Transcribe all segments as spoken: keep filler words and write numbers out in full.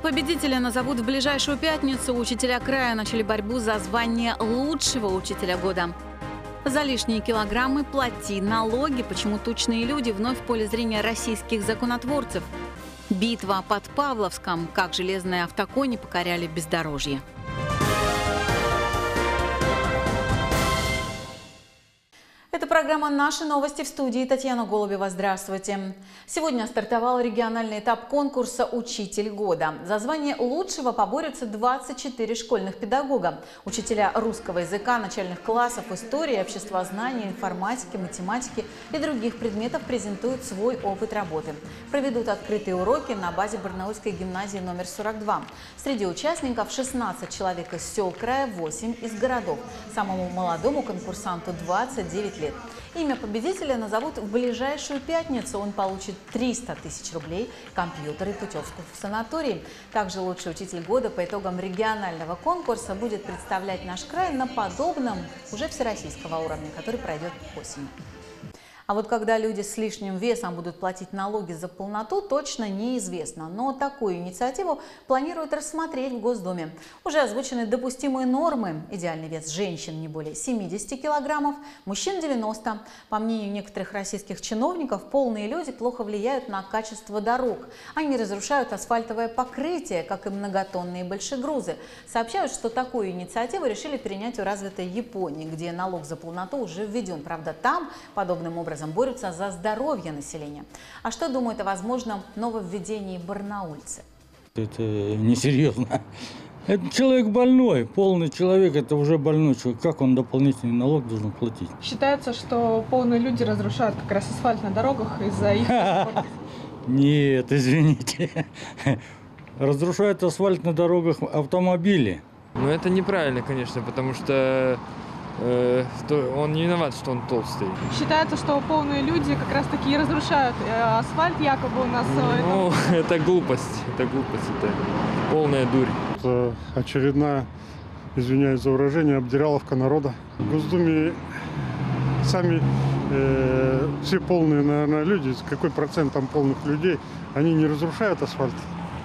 победителя назовут в ближайшую пятницу. Учителя края начали борьбу за звание лучшего учителя года. За лишние килограммы плати налоги. Почему тучные люди вновь в поле зрения российских законотворцев. Битва под Павловском. Как железные автокони покоряли бездорожье. Это программа «Наши новости», в студии Татьяна Голубева. Здравствуйте. Сегодня стартовал региональный этап конкурса «Учитель года». За звание лучшего поборются двадцать четыре школьных педагога. Учителя русского языка, начальных классов, истории, обществознания, информатики, математики и других предметов презентуют свой опыт работы. Проведут открытые уроки на базе Барнаульской гимназии номер сорок два. Среди участников шестнадцать человек из сел края, восемь из городов. Самому молодому конкурсанту двадцать девять лет. Имя победителя назовут в ближайшую пятницу. Он получит триста тысяч рублей, компьютер и путевку в санаторий. Также лучший учитель года по итогам регионального конкурса будет представлять наш край на подобном уже всероссийского уровня, который пройдет осенью. А вот когда люди с лишним весом будут платить налоги за полноту, точно неизвестно. Но такую инициативу планируют рассмотреть в Госдуме. Уже озвучены допустимые нормы. Идеальный вес женщин не более семидесяти килограммов, мужчин девяноста. По мнению некоторых российских чиновников, полные люди плохо влияют на качество дорог. Они разрушают асфальтовое покрытие, как и многотонные большегрузы. Сообщают, что такую инициативу решили принять у развитой Японии, где налог за полноту уже введен. Правда, там подобным образом борются за здоровье населения. А что думают о возможном нововведении барнаульцы? Это несерьезно. Это человек больной, полный человек, это уже больной человек. Как он дополнительный налог должен платить? Считается, что полные люди разрушают как раз асфальт на дорогах из-за их... Нет, извините. Разрушают асфальт на дорогах автомобили. Ну это неправильно, конечно, потому что э, он не виноват, что он толстый. Считается, что полные люди как раз таки разрушают асфальт, якобы у нас... Ну, это глупость, это глупость, это полная дурь. Это очередная, извиняюсь за выражение, обдираловка народа. В Госдуме сами э, все полные, наверное, люди, какой процент там полных людей, они не разрушают асфальт.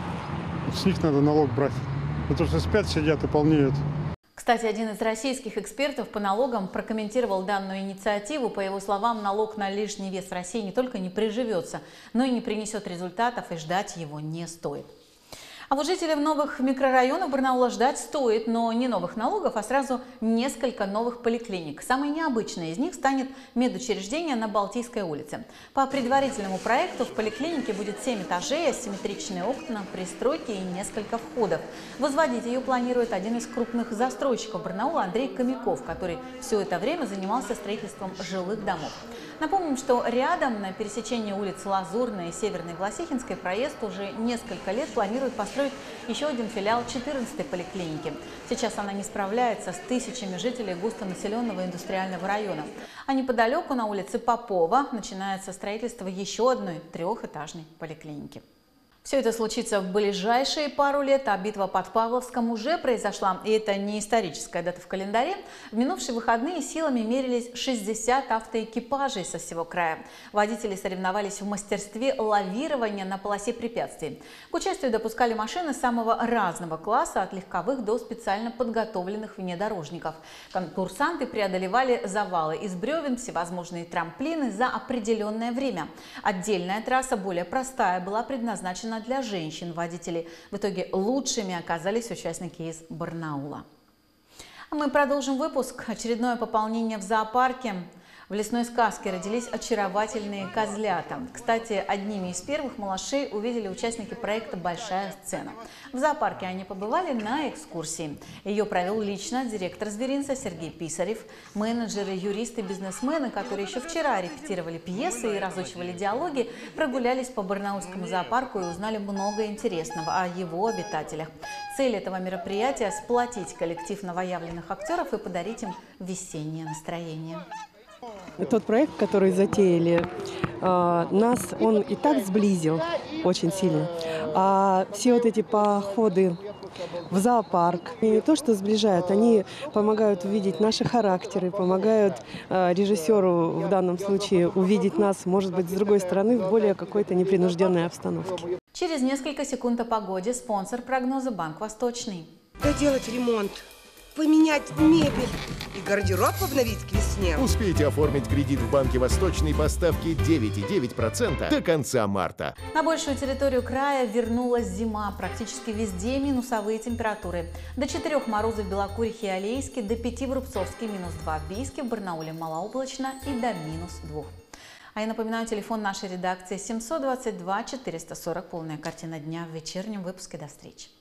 С них надо налог брать. Потому что спят, сидят и полнеют. Кстати, один из российских экспертов по налогам прокомментировал данную инициативу. По его словам, налог на лишний вес в России не только не приживется, но и не принесет результатов, и ждать его не стоит. А вот жителям новых микрорайонов Барнаула ждать стоит, но не новых налогов, а сразу несколько новых поликлиник. Самой необычной из них станет медучреждение на Балтийской улице. По предварительному проекту в поликлинике будет семь этажей, асимметричные окна, пристройки и несколько входов. Возводить ее планирует один из крупных застройщиков Барнаула Андрей Комяков, который все это время занимался строительством жилых домов. Напомним, что рядом на пересечении улиц Лазурной и Северной Власихинской проезд уже несколько лет планирует построить еще один филиал четырнадцатой поликлиники. Сейчас она не справляется с тысячами жителей густонаселенного индустриального района. А неподалеку на улице Попова начинается строительство еще одной трехэтажной поликлиники. Все это случится в ближайшие пару лет, а битва под Павловском уже произошла. И это не историческая дата в календаре. В минувшие выходные силами мерились шестьдесят автоэкипажей со всего края. Водители соревновались в мастерстве лавирования на полосе препятствий. К участию допускали машины самого разного класса, от легковых до специально подготовленных внедорожников. Конкурсанты преодолевали завалы из бревен, всевозможные трамплины за определенное время. Отдельная трасса, более простая, была предназначена для женщин-водителей. В итоге лучшими оказались участники из Барнаула. А мы продолжим выпуск. Очередное пополнение в зоопарке. В лесной сказке родились очаровательные козлята. Кстати, одними из первых малышей увидели участники проекта «Большая сцена». В зоопарке они побывали на экскурсии. Ее провел лично директор зверинца Сергей Писарев. Менеджеры, юристы, бизнесмены, которые еще вчера репетировали пьесы и разучивали диалоги, прогулялись по барнаульскому зоопарку и узнали много интересного о его обитателях. Цель этого мероприятия – сплотить коллектив новоявленных актеров и подарить им весеннее настроение. Тот проект, который затеяли, нас он и так сблизил очень сильно. А все вот эти походы в зоопарк. И не то, что сближают, они помогают увидеть наши характеры, помогают э, режиссеру в данном случае увидеть нас, может быть, с другой стороны, в более какой-то непринужденной обстановке. Через несколько секунд о погоде. Спонсор прогноза — Банк Восточный. Доделать ремонт, поменять мебель и гардероб обновить к весне. Успейте оформить кредит в Банке Восточный по ставке девять и девять десятых процента до конца марта. На большую территорию края вернулась зима. Практически везде минусовые температуры. До четырёх морозов в Белокурихе и Алейске, до пяти в Рубцовске, минус два в Бийске, в Барнауле малооблачно и до минус двух. А я напоминаю, телефон нашей редакции семьсот двадцать два четыреста сорок. Полная картина дня в вечернем выпуске. До встречи.